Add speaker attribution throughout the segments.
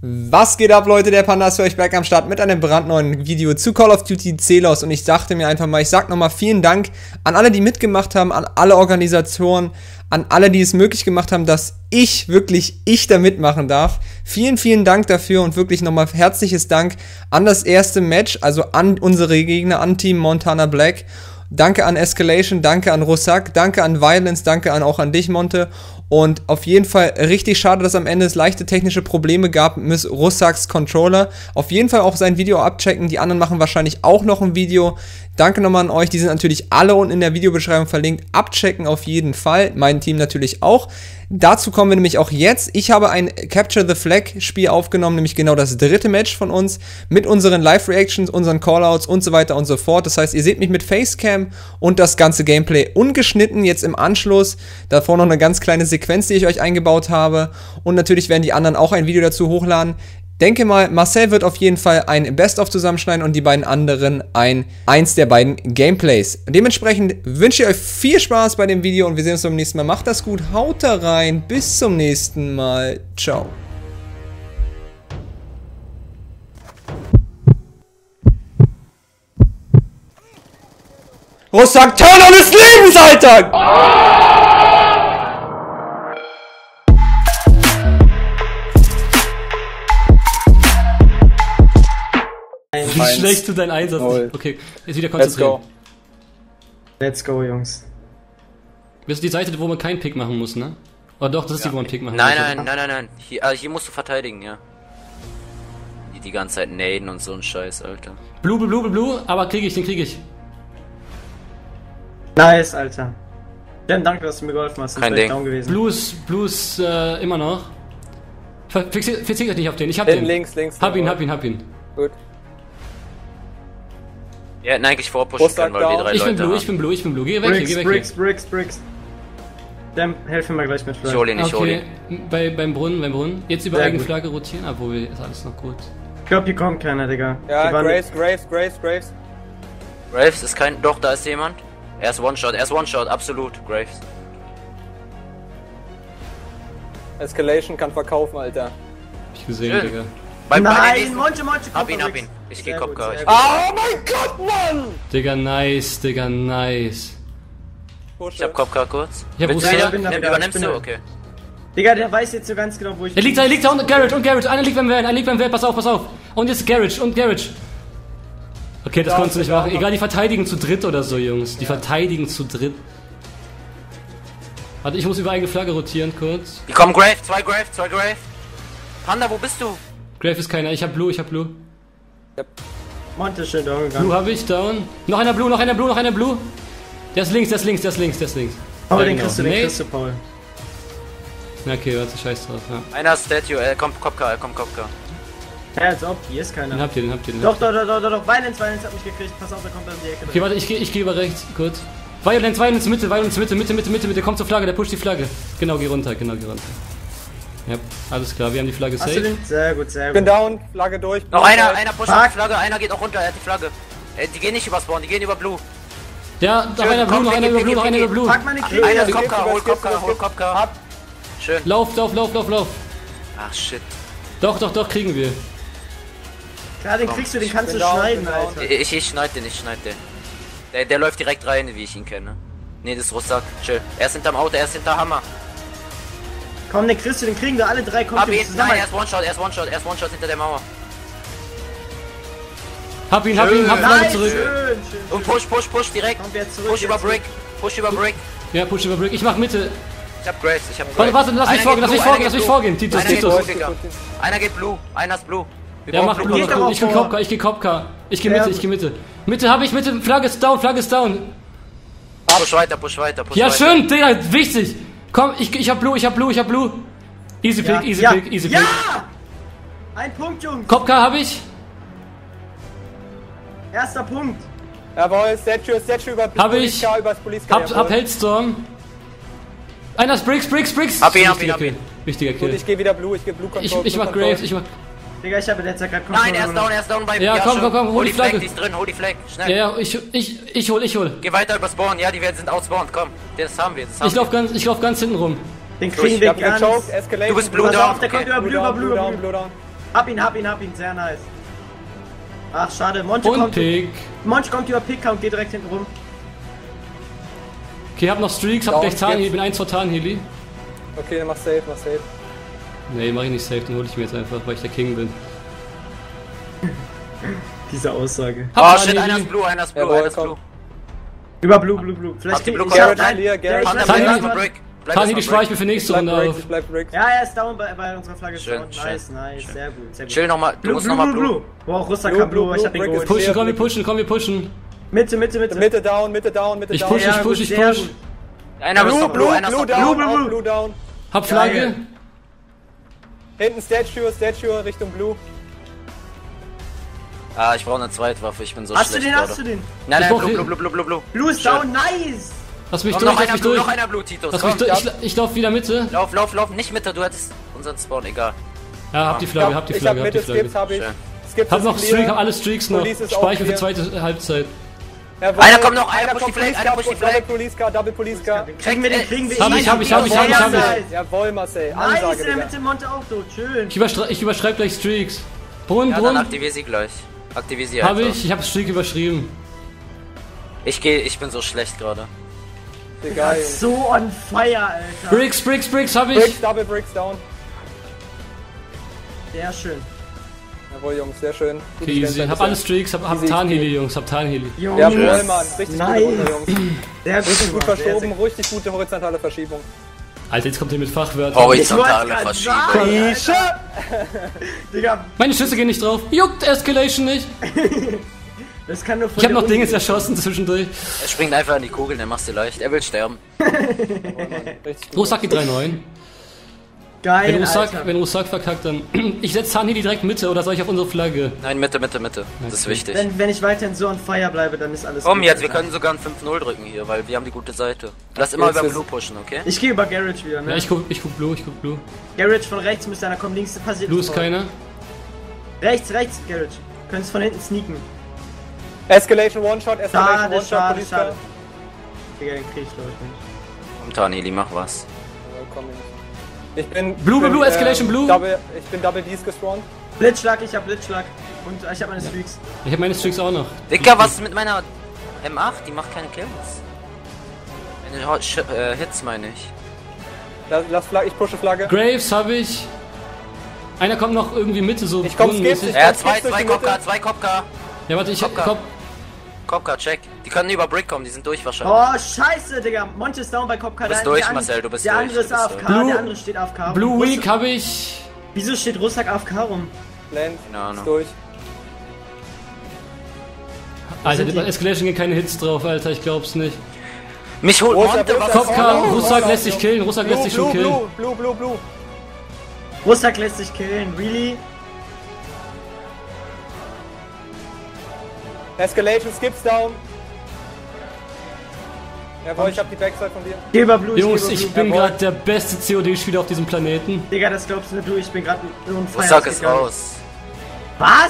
Speaker 1: Was geht ab, Leute? Der Panda ist für euch back am Start mit einem brandneuen Video zu Call of Duty Celos und ich dachte mir einfach mal, ich sag nochmal vielen Dank an alle, die mitgemacht haben, an alle Organisatoren, an alle, die es möglich gemacht haben, dass ich da mitmachen darf. Vielen, vielen Dank dafür und wirklich nochmal herzliches Dank an das erste Match, also an unsere Gegner, an Team Montana Black. Danke an Escalation, danke an Russak, danke an Violence, danke auch an dich, Monte. Und auf jeden Fall richtig schade, dass am Ende es leichte technische Probleme gab mit Russaks Controller. Auf jeden Fall auch sein Video abchecken. Die anderen machen wahrscheinlich auch noch ein Video. Danke nochmal an euch. Die sind natürlich alle unten in der Videobeschreibung verlinkt. Abchecken auf jeden Fall. Mein Team natürlich auch. Dazu kommen wir nämlich auch jetzt. Ich habe ein Capture the Flag Spiel aufgenommen, nämlich genau das dritte Match von uns, mit unseren Live-Reactions, unseren Callouts und so weiter und so fort. Das heißt, ihr seht mich mit Facecam und das ganze Gameplay ungeschnitten jetzt im Anschluss. Davor noch eine ganz kleine Sequenz, die ich euch eingebaut habe. Und natürlich werden die anderen auch ein Video dazu hochladen. Denke mal, Marcel wird auf jeden Fall ein Best-of zusammenschneiden und die beiden anderen eins der beiden Gameplays. Dementsprechend wünsche ich euch viel Spaß bei dem Video und wir sehen uns beim nächsten Mal. Macht das gut, haut da rein, bis zum nächsten Mal. Ciao. Russak, Turner des Lebens, Alter!
Speaker 2: Wie schlecht du dein Einsatz ist. Okay, jetzt wieder konzentrieren.
Speaker 3: Let's go, Jungs.
Speaker 2: Das ist die Seite, wo man keinen Pick machen muss, ne? Oder doch, das ist die, wo man Pick machen
Speaker 4: muss. Nein. Hier musst du verteidigen, ja. Die ganze Zeit naden und so ein Scheiß, Alter.
Speaker 2: Blue, aber den krieg ich.
Speaker 3: Nice, Alter. Ja, danke, dass du mir geholfen hast.
Speaker 4: Kein Ding.
Speaker 3: Down gewesen.
Speaker 2: Blues, immer noch. Fixiert euch nicht auf den, ich hab den.
Speaker 1: Links.
Speaker 2: Hab ihn.
Speaker 1: Gut.
Speaker 4: Wir hätten eigentlich vorpushen können, weil wir drei Leute haben.
Speaker 2: Ich bin Blue. Geh weg.
Speaker 3: Bricks. Dann helfen wir gleich mit Flag.
Speaker 4: Ich hol ihn.
Speaker 2: Beim Brunnen. Jetzt über Eigenflagge rotieren, obwohl ist alles noch gut.
Speaker 3: Ich glaube, hier kommt keiner, Digga.
Speaker 1: Ja, Graves.
Speaker 4: Graves ist kein... Doch, da ist jemand. Er ist One-Shot, absolut. Graves.
Speaker 1: Escalation kann verkaufen, Alter.
Speaker 2: Hab ich gesehen,
Speaker 4: Schön.
Speaker 3: Nein,
Speaker 4: Digga.
Speaker 3: Monte,
Speaker 4: Hab ihn. Ich geh Kopka.
Speaker 1: Oh mein Gott, Mann!
Speaker 2: Digga, nice.
Speaker 4: Ich hab Kopka kurz.
Speaker 2: Ich hab
Speaker 4: Übernimmst du? Okay.
Speaker 3: Digga, der weiß jetzt so ganz genau, wo ich...
Speaker 2: Er liegt da und Garage. Einer liegt beim Welt, pass auf. Und jetzt Garage. Okay, das konntest du nicht machen. Egal, die verteidigen zu dritt oder so, Jungs. Die verteidigen zu dritt. Warte, ich muss über eigene Flagge rotieren, kurz.
Speaker 4: Die kommen Grave, zwei Grave. Panda, wo bist du?
Speaker 2: Grave ist keiner, ich hab Blue.
Speaker 3: Yep. Monte ist schön down gegangen.
Speaker 2: Blue hab ich, down. Noch einer Blue. Der ist links.
Speaker 3: Aber den kriegst du, Paul.
Speaker 2: Okay, warte, scheiß drauf, ja.
Speaker 4: Einer ist Statue, kommt Kopka.
Speaker 3: Ja, als ob, hier ist keiner.
Speaker 2: Den habt ihr.
Speaker 3: Doch. Violence hat mich gekriegt. Pass auf, der kommt an die Ecke.
Speaker 2: Okay, warte, ich gehe über rechts, kurz. Violence Mitte, der kommt zur Flagge, der pusht die Flagge. Genau, geh runter. Ja, alles klar, wir haben die Flagge safe.
Speaker 3: Sehr gut.
Speaker 1: Bin down, Flagge durch.
Speaker 4: Noch einer pusht die Flagge, einer geht auch runter, er hat die Flagge. Die gehen nicht über Spawn, die gehen über Blue.
Speaker 2: Ja, noch einer über Blue.
Speaker 3: Pack meine Kriege.
Speaker 4: Einer ist Kopka, hol Kopka. Schön.
Speaker 2: Lauf.
Speaker 4: Ach shit.
Speaker 2: Doch, kriegen wir.
Speaker 3: Klar, den kriegst du, den kannst du schneiden, Alter.
Speaker 4: Ich schneid den. Der läuft direkt rein, wie ich ihn kenne. Ne, das ist Russak. Chill. Er ist hinterm Auto, er ist hinter Hammer.
Speaker 3: Komm, den kriegst du, den kriegen wir alle drei. Komm,
Speaker 4: Nein, er ist One-Shot hinter der Mauer.
Speaker 2: Hab ihn zurück.
Speaker 3: Schön.
Speaker 4: Und push direkt. Push über Brick.
Speaker 2: Ja, push über Brick. Ich mach Mitte.
Speaker 4: Ich hab Graves.
Speaker 2: Warte, lass mich vorgehen. Titus.
Speaker 4: Einer geht Blue, einer ist Blue.
Speaker 2: Ja, mach Blue. Ich geh Kopka. Ich geh Mitte. Mitte. Flagge ist down.
Speaker 4: Push weiter.
Speaker 2: Ja, schön, Digga, wichtig. Komm, ich hab Blue. Easy Pick.
Speaker 3: Ja! Ein Punkt, Jungs.
Speaker 2: Kopka hab ich.
Speaker 3: Erster Punkt.
Speaker 1: Jawohl, Statue über Police Car.
Speaker 2: Hab Hellstorm. Einer ist Bricks.
Speaker 4: Hab ihn.
Speaker 2: Wichtiger Kill.
Speaker 1: Gut, ich geh wieder Blue, ich geh Blue Control.
Speaker 2: Ich mach Graves,
Speaker 3: Digga, ich habe jetzt ja gerade...
Speaker 4: Nein, er ist down bei...
Speaker 2: Ja, komm,
Speaker 4: hol die Flag, die ist drin, hol die Flag, schnell.
Speaker 2: Ja, ich hol.
Speaker 4: Geh weiter über Spawn, ja, die sind outspawned, komm. Das haben wir,
Speaker 2: Ich lauf ganz hinten rum.
Speaker 3: Den kriegen wir gar nicht.
Speaker 4: Du bist Blue
Speaker 3: Pass
Speaker 4: down.
Speaker 3: auf, der kommt über Blue.
Speaker 1: Blue down.
Speaker 3: Hab ihn, sehr nice. Ach, schade. Monte
Speaker 2: Und
Speaker 3: kommt
Speaker 2: Pick.
Speaker 3: über Pick und geht direkt hinten rum.
Speaker 2: Okay, hab noch Streaks, hab
Speaker 1: Down,
Speaker 2: gleich Tarnheli,
Speaker 1: jetzt.
Speaker 2: bin 1 vor Tarnheli.
Speaker 1: Okay, dann mach safe.
Speaker 2: Nee, mach ich nicht safe, den hol ich mir jetzt einfach, weil ich der King bin.
Speaker 3: Diese Aussage.
Speaker 4: Oh shit, einer ist Blue, einer ist Blue,
Speaker 1: Jawohl,
Speaker 4: einer ist
Speaker 1: komm.
Speaker 4: Blue.
Speaker 3: Über Blue. Vielleicht
Speaker 4: Habt ihr
Speaker 3: kriegt
Speaker 4: Blue
Speaker 3: ja,
Speaker 4: Garrett?
Speaker 1: Clear, Garrett.
Speaker 4: Panda,
Speaker 3: ich
Speaker 4: bleib
Speaker 2: Tarnheli-
Speaker 4: erstmal Brick. Bleib
Speaker 2: Tarnheli
Speaker 4: erstmal
Speaker 2: spare ich mir für nächste Runde auf.
Speaker 1: Ich bleib Bricks.
Speaker 3: Ja, er ist down bei unserer Flagge.
Speaker 4: Schön,
Speaker 3: Down.
Speaker 4: schön.
Speaker 3: Nice, sehr gut.
Speaker 4: Chill nochmal, du musst nochmal Blue.
Speaker 3: Wow, Russa
Speaker 1: Blue,
Speaker 3: kam Blue,
Speaker 1: Blue,
Speaker 3: ich hab ihn
Speaker 1: Brick
Speaker 3: geholt.
Speaker 1: ist
Speaker 2: Pushen, komm, wir pushen.
Speaker 3: Mitte.
Speaker 1: Mitte down.
Speaker 2: Ich
Speaker 3: Ja,
Speaker 2: push,
Speaker 3: gut,
Speaker 2: ich
Speaker 3: sehr
Speaker 2: push.
Speaker 3: gut.
Speaker 4: Einer ist noch Blue, einer ist noch
Speaker 1: down,
Speaker 4: Blue.
Speaker 1: auch Blue down.
Speaker 2: Hab Flagge.
Speaker 3: Geil.
Speaker 1: Hinten Statue Richtung Blue.
Speaker 4: Ah, ich brauche eine Zweitwaffe, ich bin so
Speaker 3: Hast du
Speaker 4: schlecht
Speaker 3: den,
Speaker 4: gerade.
Speaker 3: hast du den?
Speaker 4: Nein,
Speaker 2: Ich brauch
Speaker 4: Blue,
Speaker 2: den.
Speaker 4: Blue.
Speaker 3: Blue ist
Speaker 4: Schön.
Speaker 3: down, nice!
Speaker 2: Lass mich
Speaker 4: Komm,
Speaker 2: durch,
Speaker 4: noch
Speaker 2: lass
Speaker 4: einer
Speaker 2: mich
Speaker 4: Blue,
Speaker 2: durch.
Speaker 4: noch einer Blue, Titus.
Speaker 2: Lass
Speaker 4: Komm.
Speaker 2: mich durch. Ich lauf wieder Mitte.
Speaker 4: Lauf, nicht Mitte, du hattest unseren Spawn, egal.
Speaker 2: Ja, hab die Flagge, hab die
Speaker 1: Ich hab
Speaker 2: Flagge, hab die
Speaker 1: Mitte
Speaker 2: Flagge.
Speaker 1: Skips, hab ich.
Speaker 4: Schön.
Speaker 1: Skips
Speaker 2: Hab
Speaker 1: ist
Speaker 2: noch
Speaker 1: clear.
Speaker 2: Streak, hab alle Streaks noch.
Speaker 1: Police ist auch
Speaker 2: Speicher für
Speaker 1: clear.
Speaker 2: zweite Halbzeit.
Speaker 1: Jawohl.
Speaker 4: Einer kommt noch, einer
Speaker 1: Einer
Speaker 4: push die
Speaker 1: kommt
Speaker 4: Flag, einer push die Flag.
Speaker 1: Double Police Car.
Speaker 3: Kriegen wir den.
Speaker 2: Hab ich.
Speaker 1: Jawohl, Marcel.
Speaker 3: Nice,
Speaker 1: Ansage,
Speaker 3: in der
Speaker 1: Digga.
Speaker 3: Mitte Monte auch tot, schön.
Speaker 2: Ich überschreib gleich Streaks. Brunnen,
Speaker 4: Ja, dann
Speaker 2: Brunnen.
Speaker 4: aktivier sie gleich. Aktivier sie
Speaker 2: Hab
Speaker 4: einfach.
Speaker 2: ich hab Streak überschrieben.
Speaker 4: Ich bin so schlecht gerade.
Speaker 1: Egal.
Speaker 3: So on fire, Alter.
Speaker 2: Bricks, hab ich.
Speaker 1: Bricks, Double Bricks down.
Speaker 3: Sehr schön.
Speaker 1: Jawohl, Jungs, sehr schön.
Speaker 2: Okay, easy. Hab alle Streaks, hab
Speaker 1: Easy,
Speaker 2: Tarnheli, Jungs, hab Tarnheli.
Speaker 3: Jungs.
Speaker 1: Jawohl, Mann. Richtig
Speaker 3: Nice.
Speaker 1: gute Runde, Jungs.
Speaker 3: Sehr gut,
Speaker 1: Richtig gut
Speaker 3: Mann.
Speaker 1: verschoben, richtig gute horizontale Verschiebung.
Speaker 2: Alter, jetzt kommt ihr mit Fachwörtern.
Speaker 4: Horizontale
Speaker 3: Ich wollte
Speaker 4: Verschiebung.
Speaker 3: grad sagen, Digga,
Speaker 2: Meine Schüsse gehen nicht drauf. Juckt Escalation nicht.
Speaker 3: das kann nur von
Speaker 2: Ich hab
Speaker 3: der
Speaker 2: noch
Speaker 3: Uni-
Speaker 2: Dinges erschossen zwischendurch.
Speaker 4: Er springt einfach an die Kugeln, der macht's dir leicht. Er will sterben.
Speaker 1: Richtig gut.
Speaker 2: Rosaki 3-9.
Speaker 3: Geil,
Speaker 2: Wenn Rosak verkackt, dann. Ich setz Tarnheli direkt Mitte oder soll ich auf unsere Flagge?
Speaker 4: Nein, Mitte. Das ist wichtig.
Speaker 3: Wenn ich weiterhin so on fire bleibe, dann ist alles
Speaker 4: Komm
Speaker 3: gut,
Speaker 4: jetzt, wir
Speaker 3: Alter.
Speaker 4: können sogar ein 5-0 drücken hier, weil wir haben die gute Seite. Lass immer
Speaker 1: Jetzt
Speaker 4: über
Speaker 1: ist-
Speaker 4: Blue pushen, okay?
Speaker 3: Ich gehe über Garage wieder,
Speaker 2: Ja,
Speaker 3: ne?
Speaker 2: ich guck Blue.
Speaker 3: Garage von rechts müsste einer kommen, links passiert
Speaker 2: Blue
Speaker 3: nichts
Speaker 2: ist
Speaker 3: vor.
Speaker 2: keiner.
Speaker 3: Rechts, Garage. Könntest von hinten sneaken.
Speaker 1: Escalation One-Shot, Escalation
Speaker 3: Schade,
Speaker 1: One-Shot,
Speaker 3: schade,
Speaker 1: Police Car.
Speaker 3: schade. Digga, den krieg ich glaube ich nicht.
Speaker 4: Komm, Tarnheli, mach was.
Speaker 1: Jawohl, komm, Jungs. Ich bin...
Speaker 2: Blue, Escalation Blue.
Speaker 1: Ich bin Double D's gespawnt.
Speaker 3: Blitzschlag, ich hab Blitzschlag. Und ich hab meine Streaks.
Speaker 2: Ich hab meine Streaks auch noch.
Speaker 4: Dicker, was ist mit meiner M8? Die macht keine Kills. Meine Hits meine ich.
Speaker 1: Lass Flagge, ich pushe Flagge.
Speaker 2: Graves hab ich. Einer kommt noch irgendwie Mitte, so
Speaker 1: Ich komm
Speaker 2: brunnenmäßig.
Speaker 1: skeptisch.
Speaker 4: Ja,
Speaker 1: Komm,
Speaker 4: zwei
Speaker 1: geht's durch die
Speaker 4: Kopka,
Speaker 1: Mitte?
Speaker 4: zwei Kopka.
Speaker 2: Ja, warte, ich
Speaker 4: Kopka.
Speaker 2: komm.
Speaker 4: Kopka, check. Die können über Brick kommen, die sind durch wahrscheinlich.
Speaker 3: Oh, scheiße, Digga. Monte ist down bei Kopka.
Speaker 4: Du bist
Speaker 3: Der
Speaker 4: durch,
Speaker 3: andere-
Speaker 4: Marcel, du bist
Speaker 3: Der
Speaker 4: durch,
Speaker 3: andere
Speaker 4: du
Speaker 3: ist
Speaker 4: bist
Speaker 3: AFK,
Speaker 2: durch.
Speaker 3: der andere steht AFK. rum.
Speaker 2: Blue
Speaker 3: Russ-
Speaker 2: Week hab ich.
Speaker 3: Wieso steht Russak AFK rum?
Speaker 1: Land,
Speaker 4: Keine Ahnung.
Speaker 1: ist durch.
Speaker 2: Alter,
Speaker 3: sind die?
Speaker 2: bei Escalation gehen keine Hits drauf, Alter, ich glaub's nicht.
Speaker 4: Mich holt
Speaker 1: Rosa,
Speaker 4: Monte,
Speaker 1: Rosa,
Speaker 4: was
Speaker 1: Kopf.
Speaker 2: Kopka,
Speaker 1: Oh,
Speaker 2: Russak
Speaker 1: oh,
Speaker 2: lässt sich killen, Russak lässt sich schon killen.
Speaker 1: Blue.
Speaker 3: Russak lässt sich killen, really?
Speaker 1: Escalation, Skips down. Jawohl, ich hab die Backside von dir.
Speaker 3: Geh über Blue,
Speaker 2: Jungs,
Speaker 3: geh
Speaker 2: ich
Speaker 3: über Blue.
Speaker 2: bin gerade der beste COD-Spieler auf diesem Planeten.
Speaker 3: Digga, das glaubst nur du, ich bin gerade nur ein Feier.
Speaker 4: Rusak ist raus.
Speaker 3: Was?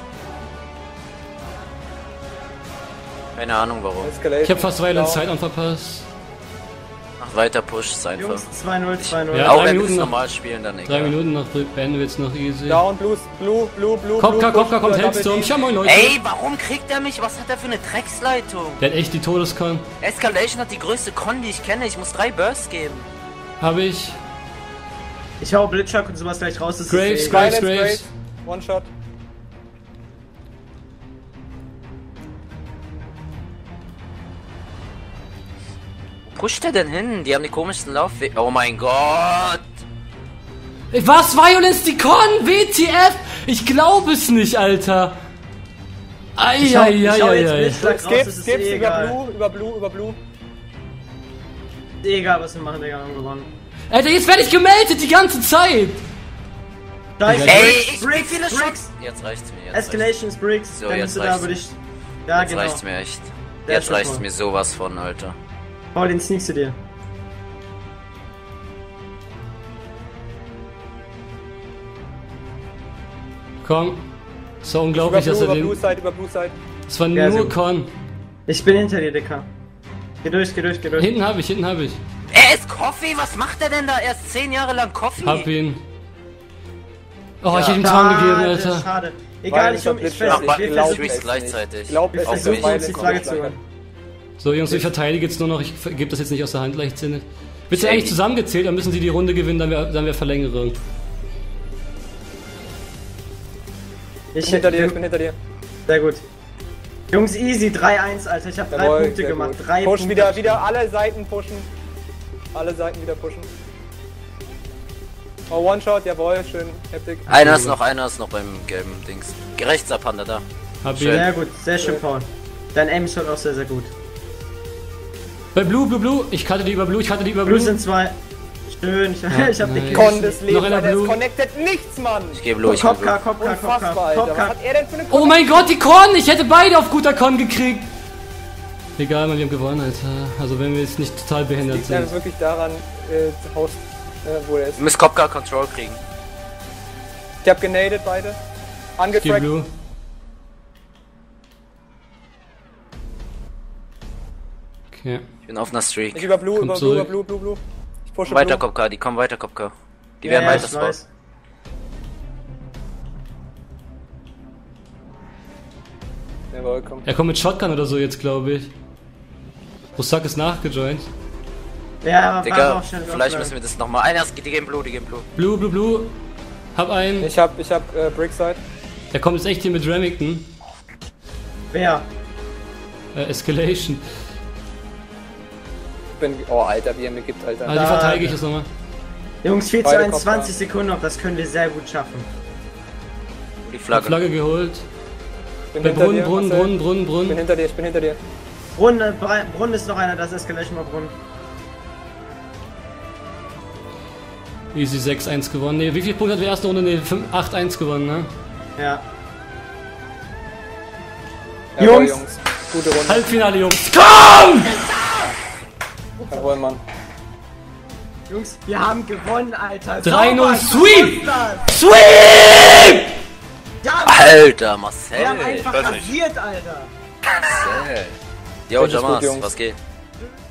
Speaker 4: Keine Ahnung warum.
Speaker 1: Escalation.
Speaker 2: Ich hab fast Violent
Speaker 1: down.
Speaker 2: Sidearm verpasst.
Speaker 4: Mach weiter, push einfach.
Speaker 3: Jungs, 2-0, 2-0.
Speaker 2: Ja.
Speaker 4: Auch
Speaker 2: 3
Speaker 4: wenn wir
Speaker 2: Minuten
Speaker 4: es
Speaker 2: noch.
Speaker 4: normal spielen, dann
Speaker 2: 3
Speaker 4: egal.
Speaker 2: Minuten noch beenden wir jetzt noch easy.
Speaker 1: Down, Blue.
Speaker 2: Kopka kommt
Speaker 1: Double
Speaker 2: Hellstorm.
Speaker 1: D.
Speaker 2: Ja, moin Leute.
Speaker 4: Ey, warum kriegt er mich? Was hat er für eine Drecksleitung?
Speaker 2: Der hat echt die Todeskon.
Speaker 4: Escalation hat die größte Con, die ich kenne. Ich muss 3 Bursts geben.
Speaker 2: Hab ich.
Speaker 3: Ich hau Blitzschlag und sowas gleich raus. Das
Speaker 2: Graves,
Speaker 3: ist eh egal.
Speaker 2: Graves.
Speaker 1: One-Shot.
Speaker 4: Wo pusht der denn hin? Die haben die komischsten Laufwege. Oh mein Gott!
Speaker 2: Was? Violence die Con? WTF? Ich glaube es nicht, Alter.
Speaker 3: Ich hau jetzt
Speaker 2: Eieieiei.
Speaker 3: Blitzschlag raus, das
Speaker 1: Skips
Speaker 3: ist eh egal.
Speaker 1: über Blue.
Speaker 3: Egal, was wir machen, Digga, wir haben gewonnen.
Speaker 2: Alter, jetzt werde ich gemeldet die ganze Zeit.
Speaker 3: Scheiße,
Speaker 4: Ey,
Speaker 3: Bricks,
Speaker 4: ich
Speaker 3: Bricks,
Speaker 4: viele
Speaker 3: Bricks.
Speaker 4: Shots. Jetzt reicht's mir. Jetzt
Speaker 3: Escalations, Bricks.
Speaker 4: So,
Speaker 3: Dann
Speaker 4: jetzt
Speaker 3: bist du da,
Speaker 4: reicht's.
Speaker 3: würde ich... Ja,
Speaker 4: Jetzt
Speaker 3: genau.
Speaker 4: reicht's mir echt.
Speaker 3: Der
Speaker 4: Jetzt
Speaker 3: ist schon
Speaker 4: reicht's
Speaker 3: voll.
Speaker 4: mir sowas von, Alter.
Speaker 3: Paul, den sneakst du dir.
Speaker 2: Komm. So unglaublich, dass er
Speaker 1: Über
Speaker 2: den.
Speaker 1: Blue Side.
Speaker 2: Es war
Speaker 3: Ja,
Speaker 2: nur
Speaker 3: sehr
Speaker 2: Con.
Speaker 3: Ich bin hinter dir, Dicker. Geh durch.
Speaker 2: Hinten hab ich.
Speaker 4: Er ist Coffee? Was macht er denn da? Er ist 10 Jahre lang Coffee.
Speaker 2: Hab ihn. Oh, ich hätte ihm Traum gegeben,
Speaker 3: Schade,
Speaker 2: Alter.
Speaker 3: schade. Egal, ich
Speaker 4: Mach
Speaker 3: fest.
Speaker 4: beide
Speaker 3: Wir versuchen
Speaker 4: Streaks gleichzeitig.
Speaker 3: wir
Speaker 4: Auf
Speaker 3: versuchen
Speaker 4: mich.
Speaker 3: uns die Flagge zu holen.
Speaker 2: So, Jungs, ich verteidige jetzt nur noch. Ich gebe das jetzt nicht aus der Hand leichtsinnig. Wird ja eigentlich zusammengezählt, dann müssen sie die Runde gewinnen, dann wir Verlängerung.
Speaker 3: Ich
Speaker 5: bin hinter dir, ich bin hinter dir.
Speaker 3: Sehr gut. Jungs, easy, 3-1, Alter. Ich habe 3
Speaker 5: Jawohl,
Speaker 3: Punkte
Speaker 5: sehr
Speaker 3: gemacht.
Speaker 5: gut.
Speaker 3: 3
Speaker 5: Push
Speaker 3: Punkte.
Speaker 5: wieder alle Seiten pushen. Alle Seiten wieder pushen. Oh, One-Shot, jawohl, schön, heftig.
Speaker 4: Einer ist noch beim gelben Dings. Rechts ab, Panda da.
Speaker 2: Hab
Speaker 4: Schön.
Speaker 2: ihn.
Speaker 3: Sehr gut, sehr schön, Paul. Dein Aim ist halt auch sehr, sehr gut.
Speaker 2: Bei Blue. Ich cutte die über Blue,
Speaker 3: Blue sind 2. Schön, ich hab den
Speaker 5: Con des
Speaker 2: Noch
Speaker 5: Lebens,
Speaker 2: einer
Speaker 5: Alter, es
Speaker 2: Blue.
Speaker 5: connected nichts, Mann!
Speaker 4: Ich geh Blue, ich geh
Speaker 3: Kopka,
Speaker 4: Blue.
Speaker 3: Kopka,
Speaker 5: Unfassbar,
Speaker 3: Kopka,
Speaker 5: Alter, was
Speaker 3: Kopka.
Speaker 5: hat er denn für eine
Speaker 2: Oh mein Gott, die Con! Ich hätte beide auf guter Con gekriegt! Egal, wir haben gewonnen, Alter. Also wenn wir jetzt nicht total behindert
Speaker 5: Liegt
Speaker 2: sind.
Speaker 5: dann wirklich daran, Haus, wo er ist.
Speaker 4: Du musst Kopka Control kriegen.
Speaker 5: Ich hab genadet beide.
Speaker 2: Die
Speaker 5: Angefragt.
Speaker 2: Blue. Okay.
Speaker 4: Ich bin auf einer Streak.
Speaker 5: Ich über Blue,
Speaker 2: Kommt
Speaker 5: über
Speaker 2: zurück.
Speaker 5: Blue, über Blue. Ich pushe
Speaker 4: Weiter
Speaker 5: Blue.
Speaker 4: Kopka, die kommen weiter Kopka. Die
Speaker 3: Ja,
Speaker 4: werden
Speaker 3: ja,
Speaker 4: weiter
Speaker 3: ich
Speaker 4: spawnen.
Speaker 3: weiß.
Speaker 5: Jawohl, komm.
Speaker 2: Er kommt mit Shotgun oder so jetzt, glaube ich. Rusak ist nachgejoint.
Speaker 3: Ja, aber
Speaker 4: Digga,
Speaker 3: auch schnell
Speaker 4: vielleicht müssen wir das nochmal. Einer ist, die gehen Blue, die gehen Blue.
Speaker 2: Blue. Hab einen.
Speaker 5: Ich hab Brickside.
Speaker 2: Der kommt jetzt echt hier mit Remington.
Speaker 3: Wer?
Speaker 2: Escalation.
Speaker 5: Oh, Alter, wie er mir gibt, Alter.
Speaker 2: Also die verteidige ich jetzt nochmal.
Speaker 3: Jungs, 4 zu
Speaker 5: Beide
Speaker 3: 1,
Speaker 5: Kopf
Speaker 3: 20 Sekunden noch, das können wir sehr gut schaffen.
Speaker 4: Die
Speaker 2: Hab
Speaker 4: Flagge.
Speaker 2: Flagge geholt.
Speaker 5: Ich bin
Speaker 2: Bei
Speaker 5: hinter dir,
Speaker 2: Brunnen.
Speaker 5: Ich bin hinter dir, ich bin hinter dir.
Speaker 3: Brunnen ist noch einer, das Escalation mal Brunnen.
Speaker 2: Easy 6-1 gewonnen. Ne, wie viele Punkte hat die erste Runde? Ne, 8-1 gewonnen, ne?
Speaker 3: Ja.
Speaker 5: Jawohl,
Speaker 3: Jungs.
Speaker 5: Gute Runde.
Speaker 2: Halbfinale, Jungs. Komm!
Speaker 5: Jawohl, Mann.
Speaker 3: Jungs, wir haben gewonnen, Alter.
Speaker 2: 3-0
Speaker 3: Sauber,
Speaker 2: Sweep!
Speaker 3: das.
Speaker 2: Sweep!
Speaker 3: Ja,
Speaker 4: Alter, Marcel.
Speaker 3: wir haben einfach
Speaker 6: weiß nicht.
Speaker 3: rasiert, Alter.
Speaker 4: Marcel. Jo,
Speaker 5: Richtig gut,
Speaker 4: Jamas,
Speaker 5: Jungs.
Speaker 4: was geht?